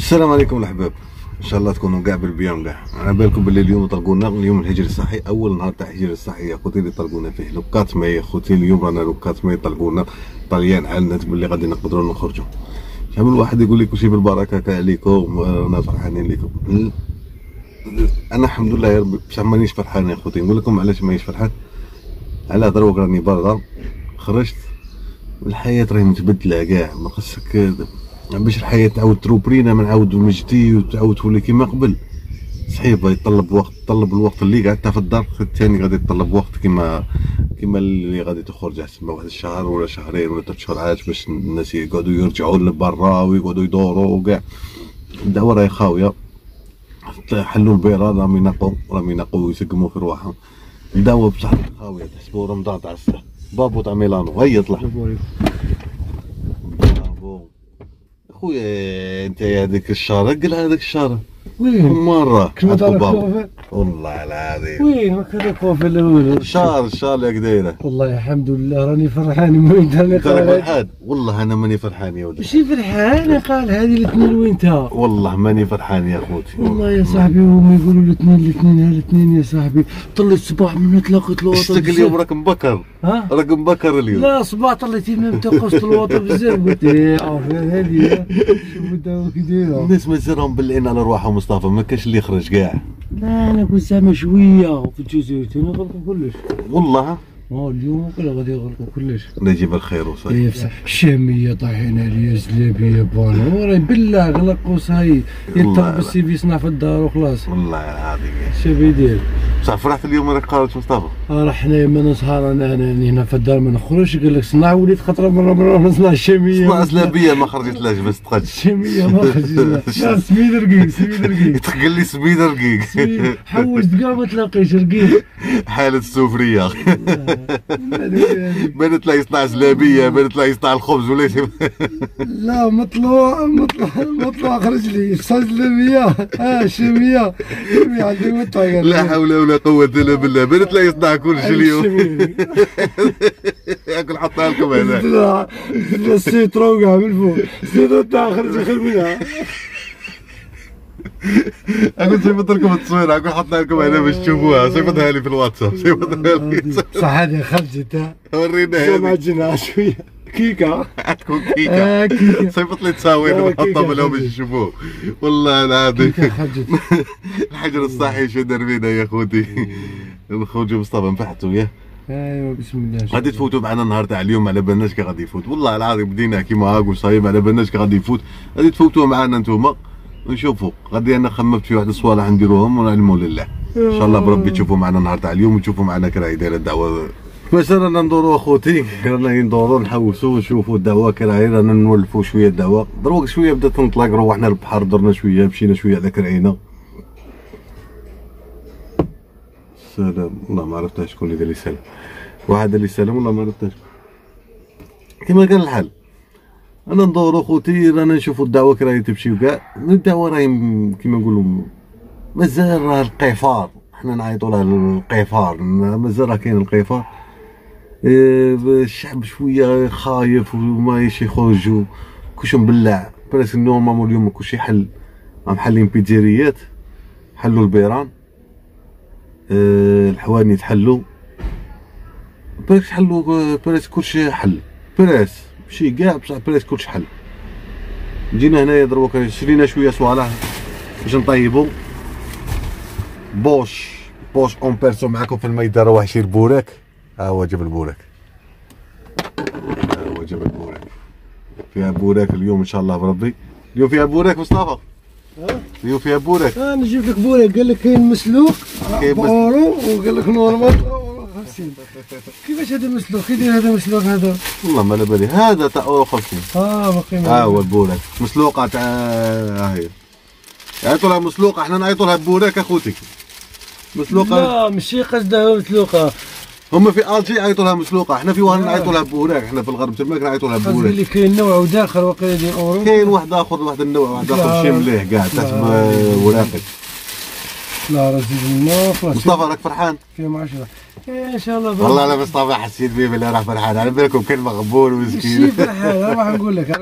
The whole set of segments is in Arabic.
السلام عليكم الاحباب، ان شاء الله تكونوا كاع بالبيان كاع. على بالكم باللي اليوم طلقونا، اليوم الهجري الصحي، اول نهار تاع الهجري الصحي يا خوتي اللي طلقونا فيه لو 4 ماي. خوتي اليوم رانا لو 4 ماي طلقونا طليان على باللي غادي نقدروا نخرجوا. شحال من واحد يقول لك كلشي بالبركه عليكم، رانا فرحانين لكم. انا الحمد لله يا ربي، بصح مانيش فرحان يا خوتي. نقول لكم علاش مانيش فرحان. على دروك راني برا، خرجت الحياه راهي متبدله كاع، ما خصك باش الحياه تعاود تروبرينا ما نعاودو من جديد وتعاود تولي كيما قبل. صحيح يطلب وقت، طلب الوقت اللي قعدت في الدار الثاني غادي يطلب وقت كيما اللي غادي تخرج احسن واحد الشهر ولا شهرين ولا 3 شهور عاد باش الناس يقعدوا يرجعوا لبرا ويقعدوا يدوروا وكاع. الدعوه راهي خاويه، حلوا البيران راهم ينقوا ويسقموا في رواحهم. الدعوه بصح خاويه، تحسبوا رمضان تاع السه بابو تاع ميلانو. هيا طلع خويا انت هذيك الشارع، قل هذاك الشارع وين مرة كنت بابا والله العظيم. وين ما كان كوفي الاول شار ياك دايره. والله الحمد لله راني فرحان. وين انت فرحان؟ والله انا ماني فرحان يا ولدي. ماشي فرحان، قال هذه الاثنين وين انت؟ والله ماني فرحان يا خوتي. والله يا صاحبي هما يقولوا الاثنين يا صاحبي. طليت الصباح من تلاقيت الوطن. شتك اليوم راك مبكر. ها؟ راك مبكر اليوم. لا صباح طليت نمت قصت الوطن بزاف. قلت ايه هذه شوفوا داو كي دايره. الناس مازالهم بالعين على رواحهم مصطفى، ما كاش اللي يخرج كاع. لا انا كنت زعما شويه في الجزائر ثاني غلقوا كلش. والله اليوم كله غادي يغلقوا كلش. الله يجيب الخير وصاي. ايه بصح الشاميه طاحين عليا زلابيه بانو راهي بالله غلقوا صاي. يطلب السيفي يصنع في الدار وخلاص. والله العظيم شنو يدير؟ بصح فرحت اليوم راك خارج مصطفى. راه حنايا ما نسهر انا هنا في الدار ما نخرجش. قال لك صنع وليت خطره مره نصنع الشاميه. صنع زلابيه ما خرجتلاش باش تخرج. الشاميه ما خرجتش. لا سميد رقيق تقول لي سميد رقيق. حوست كاع ما تلاقيش رقيق. حالة السفرية. بانت لا يصنع زلابية، بانت لا يصنع الخبز ولا شي. لا مطلوع خرج لي صار زلابية. شامية عندي مطلع. لا حول ولا قوة الا بالله، بانت لا يصنع كل شيء اليوم. ياكل حطها لكم هنا. السيترو كاع من فوق، السيترو تاع خرج خير منها. اقول صيفط لكم التصوير، اقول حطها لكم هنا باش تشوفوها. صيفطها لي في الواتساب، صيفطها لي. بصح هذه خرجت. ورينا سمعتنا شويه كيكه. تكون كيكه. صيفط لي تصاوير ونحطهم لهم باش يشوفوه. والله العظيم خرجت. الحجر الصحي شو دار بينا يا خوتي. نخرجوا مصطفى نفحتوا ياه. ايوا بسم الله. غادي تفوتوا معنا النهار تاع اليوم، على بالناش كي غادي يفوت. والله العظيم بدينا كيما هاك وصايب، على بالناش كي غادي يفوت. غادي تفوتوا معنا نتوما ونشوفوا. غادي انا خممت في واحد الصوالح نديروهم ونعلموا لله. ان شاء الله بربي تشوفوا معنا النهار تاع اليوم وتشوفوا معنا كي راهي دايره الدعوه. باش رانا ندورو اخوتي، رانا ندورو نحوسو نشوفو الدعوه كي راهي، رانا نولفو شويه الدعوه. دروك شويه بدات تنطلق، روحنا للبحر درنا شويه، مشينا شويه على كرعينه. سلام. والله ما عرفتش شكون اللي دار لي سلام. واحد اللي سلام والله ما عرفتش. كيما كان الحال انا ندورو خوتي، رانا نشوفو الدعوه كي راهي تمشي وكاع. الدعوه راهي كيما نقولو مازال راه القفار، حنا نعيطو له القفار، مازال راه كاين القفار. الشعب شويه خايف وما يخرجوا، كلشي مبلع. براسك نورمالمون اليوم كلشي حل، راهم حالين بيتزيريات، حلوا البيران، الحواني تحلوا، براسك حلوا، براسك كلشي حل. براس ماشي كاع بصح براس كلشي حل. جينا هنايا دروك شرينا شويه صوالح باش نطيبو. بوش اون بيرسو معاكم في الميدان. روح شير بوراك. ها هو جاب البوراك، فيها بوراك اليوم ان شاء الله بربي. اليوم فيها بوراك مصطفى. اليوم فيها بوراك. نجيب لك بوراك. قال لك كاين مسلوق بورو، وقال لك نورمال 50. كيفاش هذا مسلوق؟ كي داير هذا مسلوق هذا؟ والله ما على بالي. هذا تاع اورو 50. باقي. ها هو البوراك مسلوقه تاع هي. عيطوا لها مسلوقه، احنا نعيطوا لها بوراك اخوتي. مسلوقه. لا ماشي قصدها مسلوقه. هما في الجي يعيطوا لها مسلوقه، احنا في وهران نعيطوا لها بوراك. احنا في الغرب تماك نعيطوا لها بوراك. قصدي اللي كاين نوع وداخل وقيله ديال اورو. كاين واحد اخر، واحد النوع واحد اخر شي مليح كاع تحسب وراقي. لا راه زيد لنا خلاص. مصطفى راك فرحان؟ فيهم 10. ان شاء الله. والله انا مصطفى حسيت بيه بالله راح فرحان، على بالكم كلمه غبور ومسكين. ماشي فرحان، اروح نقول لك،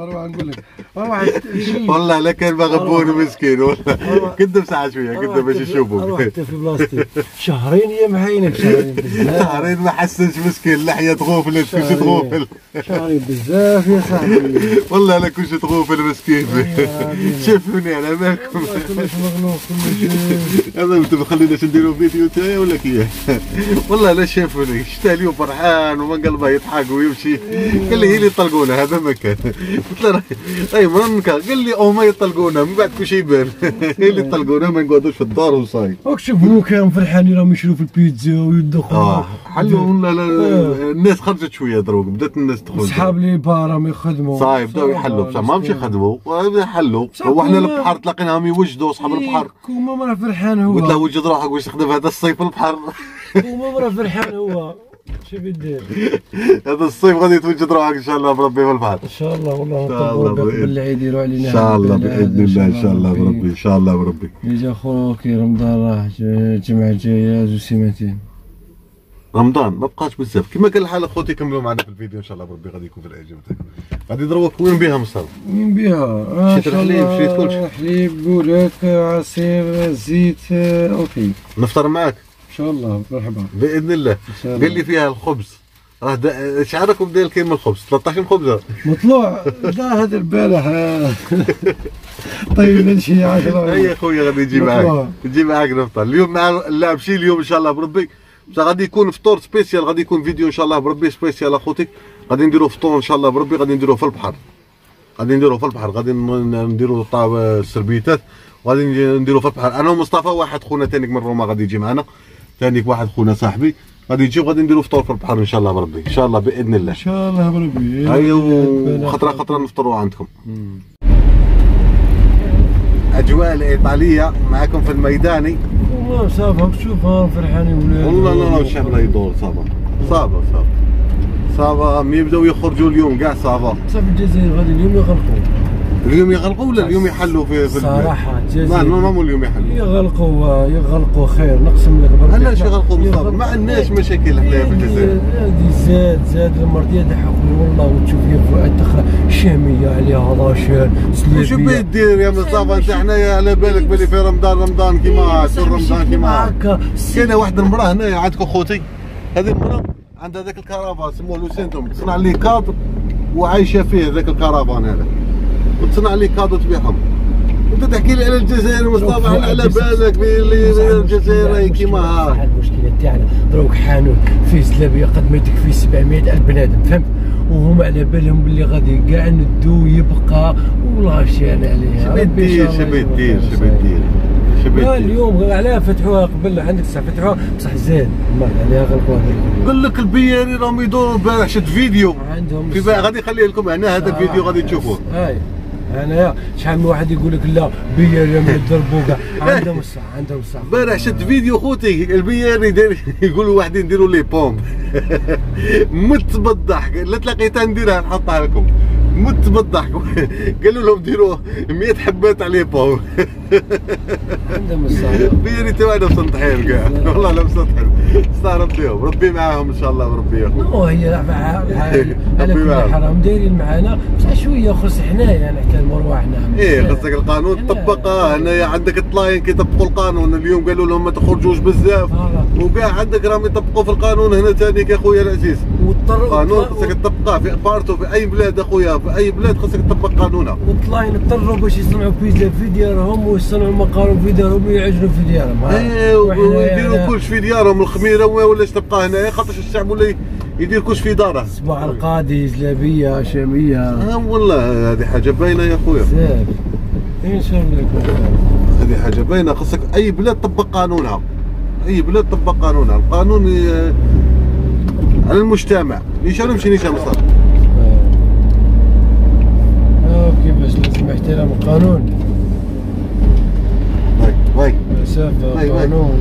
والله لا كلمه غبور ومسكين والله. كذب ساعه شويه، كذب باش يشوفوا. اروح في بلاصتي شهرين هي معينك، شهرين ما حسنش مسكين، اللحيه تغوفلت كلش تغوفل. شهرين بزاف يا صاحبي والله انا كلش تغوفل مسكين. شوفوني على بالكم. كلش مغلوب كلش. هذا انتم خليناش نديروا فيديو تاعي ولا كيف؟ والله لا شافوني، شتا اليوم فرحان ومن قلبه يضحك ويمشي. قال لي هي اللي يطلقونا هذا ما كان. قلت له اي منك، قال لي او ما يطلقونا من بعد كل شيء يبان. هي اللي يطلقونا ما نقعدوش في الدار وصاي. راك شوفوا كانوا فرحانين راهم يشروا في البيتزا ويدخلوا. حلوا ولا الناس خرجت شويه دروك، بدات الناس تدخل. صحاب لي بار راهم يخدموا. صايب بداو يحلوا بصح ما مشي يخدموا، حلوا. وحنا البحر تلاقيناهم يوجدوا اصحاب البحر. كوما مرة فرحان هو. قلت له وجد روحك واش تخدم هذا الصيف البحر. كوما مرة فرحان هو. شو بيدير؟ هذا الصيف غادي توجد روحك ان شاء الله بربي في البحر. ان شاء الله والله نطلبوا بالله يديروا علينا. ان شاء الله باذن الله، ان شاء الله بربي، ان شاء الله بربي. يجي خوكي رمضان راح، الجمعة الجاية زوج سيمانتين. رمضان ما بقاش بزاف كما قال الحال اخوتي. كملوا معنا في الفيديو ان شاء الله بربي، غادي يكون في الاعجاب تاعكم. غادي نضربوك وين بها مصطفى؟ وين بها؟ شريت الحليب، شريت كلشي. حليب، بولاك، عصير، زيت، اوكي. نفطر معاك ان شاء الله مرحبا باذن الله. قال لي فيها الخبز، راه شعركم داير كيما الخبز 13 خبزه مطلوع. لا هذا البارح طيب لنا شي 10. هيا خويا غادي نجي معاك، نجي معاك نفطر اليوم مع اللاعب شي اليوم ان شاء الله بربي. بصح غادي يكون فطور سبيسيال، غادي يكون فيديو ان شاء الله بربي سبيسيال اخوتي. غادي نديرو فطور ان شاء الله بربي، غادي نديروه في البحر. غادي نديرو طاب السربيتات، وغادي نديرو في البحر. انا ومصطفى واحد خونا تانيك من روما غادي يجي معنا، تانيك واحد خونا صاحبي غادي يجي، وغادي نديرو فطور في البحر ان شاء الله بربي، ان شاء الله باذن الله. ان شاء الله بربي. ايوا خطره نفطروا عندكم. اجواء الايطاليه معكم في الميداني. والله صافا شوفها فرحانين ولاد. والله لا الشهر لا يدور. صافا مي يبداو يخرجوا اليوم كاع صافا. صافي الجزائر غادي اليوم يغلقوا. اليوم يغلقوا ولا اليوم يحلوا في صراحه الجزائر نورمالمون اليوم يحلوا. يغلقوا خير، نقسم لك برك. علاش يغلقوا مصطفى؟ ما عندناش مشاكل حنايا في الجزائر. هذه زاد المرضيه تاع حقني والله. وتشوف فيها فؤاد تخرى شاميه عليها راشان سلابيه. شو بغيت دير يا مصطفى انت؟ حنايا على بالك بلي في رمضان كيما هكا. كاينه واحد المراه هنايا عندكم خوتي، هذه المراه عندها ذاك الكرافان سموه لوسينتوم، تصنع لي كادر وعايشه فيه ذاك الكرافان هذا، وتصنع لي كادر تبيعهم. انت تحكي لي على الجزائر مصطفى، على بالك بلي الجزائر كيما ها. المشكله تاعنا دروك حانوت فيه زلابيه قد ما تكفي 700,000 بنادم، فهمت؟ وهم على بالهم باللي غادي كاع ندو يبقى والله شان عليها. شبيدير اليوم علاه فتحوها قبل، عندك ساعه فتحوها بصح زاد ما عليها غلقوها. قال لك البياري راهم يدوروا البارح، شفت فيديو عندهم في غادي نخليه لكم هنا، هذا الفيديو غادي تشوفوه. هاي انا شحال من واحد يقول لك لا بياري من يضربوا كاع، عندهم الصح. البارح شفت فيديو خوتي البياري داير يقولوا واحدين نديروا لي بومب. مت بالضحك، لا تلاقيتها نديرها نحطها لكم. مت بالضحك. قالوا لهم ديروا 100 حبات عليه بومب. عندهم الصح. بياري تاعنا مسطحين كاع، والله لا مسطحين. استغربت لهم، ربي معاهم ان شاء الله بربي يا اخو. هي على كل حرام دايرين معانا بصح شويه خص حنايا نحترموا رواحنا. خصك القانون تطبقه هنايا. عندك الطلاين كيطبقوا القانون، اليوم قالوا لهم ما تخرجوش بزاف وكاع عندك راهم يطبقوا في القانون هنا ثاني يا خويا العزيز. القانون خصك تطبقه في بارتو في اي بلاد اخويا، في اي بلاد خصك تطبق قانونها. والطلاين اضطروا باش يصنعوا بيتزا في ديارهم ويصنعوا مقارن في ديارهم ويعجنوا في ديارهم. ويديروا كلش في ديارهم، الخميره ولاش تبقى هنايا خاطرش الشعب ولا يدير كلش في داره. صباح القاضي زلابيه شاميه. والله هذه حاجه باينه يا خويا. ان شاء الله يكون هذه حاجه باينه. خصك اي بلاد تطبق قانونها، اي بلاد تطبق قانونها. القانون على المجتمع. نيشان نمشي نيشان مصطفى. كيفاش لازم احترام القانون. باي مسافه قانون.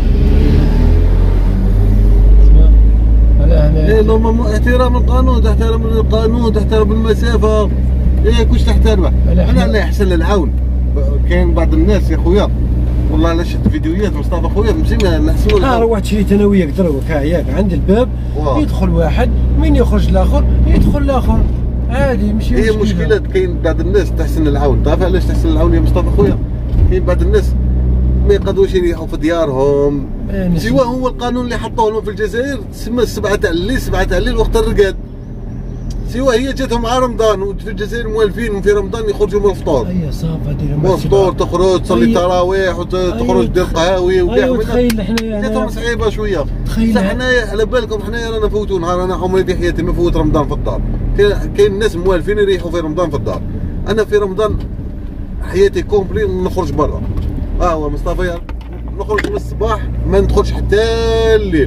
ايه نورمالمون احترام القانون، تحترم المسافه. ايه كلش تحترمه. انا لا يحسن العون. كاين بعض الناس يا خويا والله انا شفت فيديوهات مصطفى خويا مزيان نحسوا روحت شريت انا وياك دروك ياك عند الباب واو. يدخل واحد من يخرج الاخر يدخل الاخر عادي ماشي هي مشكلة. كاين بعض الناس تحسن العون، تعرف علاش تحسن العون يا مصطفى خويا؟ كاين بعض الناس ما يقدروش يريحوا في ديارهم، سوا هو القانون اللي حطوه لهم في الجزائر تسمى السبعة تاع الليل، 7 تاع الليل وقت الرقاد، سوا هي جاتهم مع رمضان، وفي الجزائر موالفين في رمضان يخرجوا من الفطور. اي صافا دير من الفطور تخرج تصلي تراويح وتخرج دير قهاوي وكاع. تخيل حنايا جاتهم صعيبة شوية. تخيل حنايا على بالكم حنايا رانا نفوتوا نهار، انا عمري في حياتي ما فوت رمضان في الدار. كاين ناس موالفين يريحوا في رمضان في الدار، انا في رمضان حياتي كومبلي نخرج برا. هو مصطفى نخرج من الصباح ما ندخلش حتى الليل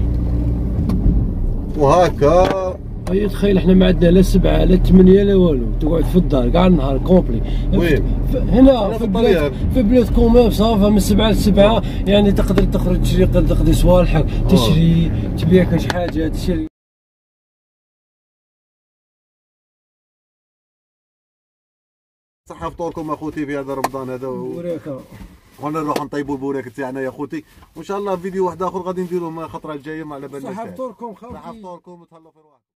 وهكا. اي تخيل احنا ما عندنا لا 7 لا 8 لا والو، تقعد في الدار كاع النهار كومبلي. وين؟ هنا في بلادكم صافا من 7 ل 7 يعني تقدر تخرج تشري تقضي صوالحك، تشري تبيع كاش حاجه تشري. صحة فطوركم اخوتي في هذا رمضان هذا بوريكا، وانا نروح نطيبوا البوراك تاعنا يا اخوتي، وان شاء الله فيديو واحد اخر غادي نديروه الخطره الجايه ما على بالناش. صحة فطوركم صحة فطوركم وتهلاو في رواحكم.